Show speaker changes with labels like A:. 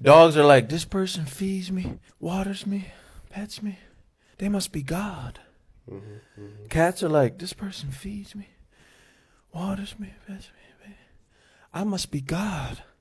A: Dogs are like, this person feeds me, waters me, pets me. They must be God. Cats are like, this person feeds me, waters me, pets me. I must be God.